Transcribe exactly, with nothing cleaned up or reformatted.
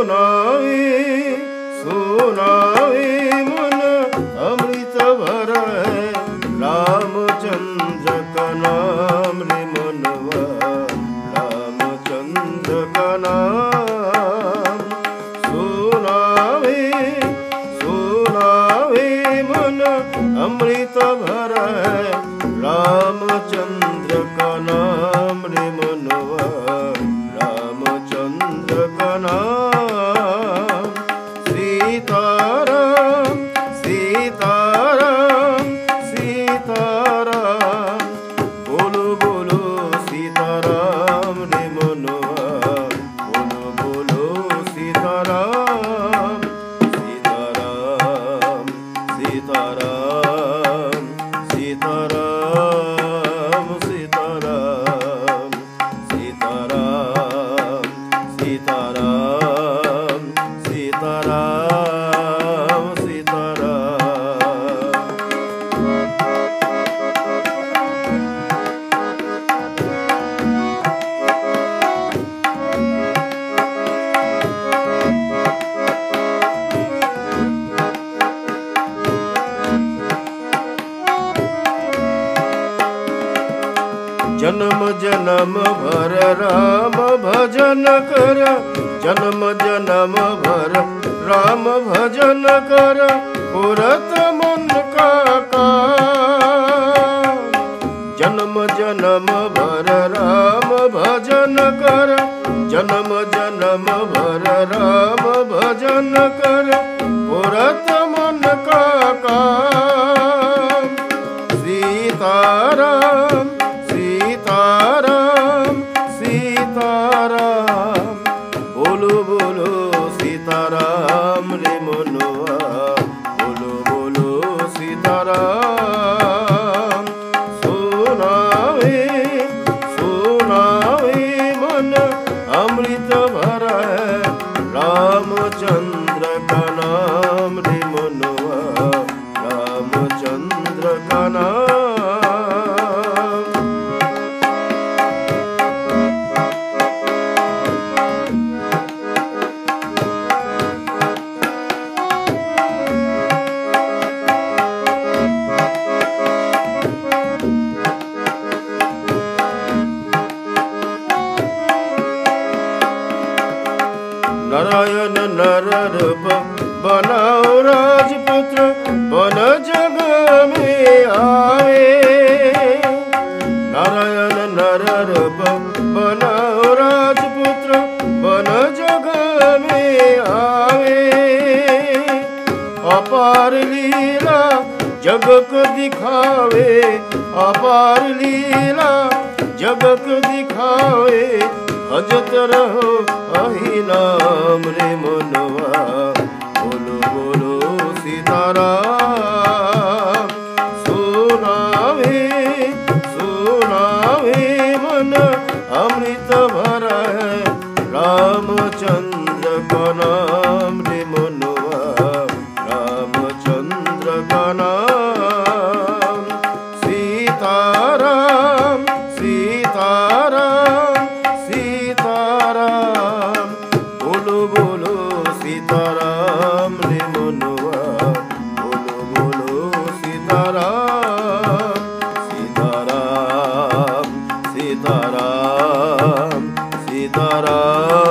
सुनावे सुनावे मन अमृत भरा है, रामचंद्र का नाम रे मनवा, रामचंद्र का नाम। सुनावे सुनावे मन अमृत भरा है, रामचंद्र का नाम रे मनवा, रामचंद्र का नाम। सीताराम सीताराम सीताराम, बोलो बोलो सीताराम रे मनवा, बोलो बोलो सीताराम। सीताराम सीताराम सीताराम सीताराम सीताराम सीताराम सीताराम सीताराम। जन्म जन्म भर राम भजन कर, जन्म जन्म भर राम भजन कर, पुरत मन का काम। जन्म जन्म भर राम भजन कर, जन्म जन्म भर राम भजन कर, पुरत मन का काम। सीताराम सीताराम सीताराम, बोलो बोलो सीताराम रे मनवा, बोलो बोलो सीताराम। सुनावे सुनावे मन अमृत भरा है, रामचंद्र का नाम रे मनवा, रामचंद्र का नाम। नारायण नर रूप बनाओ राजपुत्र, वन जग में आए। नारायण नर रूप बनाओ राजपुत्र, वन जग में आए। अपार लीला जग को दिखावे, अपार लीला जग को दिखावे, भजत रहो अहि नाम रे मनवा, बोलो बोलो सीताराम। सुनावे सुनावे मन अमृत भरा है, रामचंद्र का नाम रे मनवा, रामचंद्र का नाम। सीताराम सीताराम सीताराम, बोलो बोलो सीताराम रे मनवा, बोलो बोलो सीताराम। सीताराम सीताराम सीताराम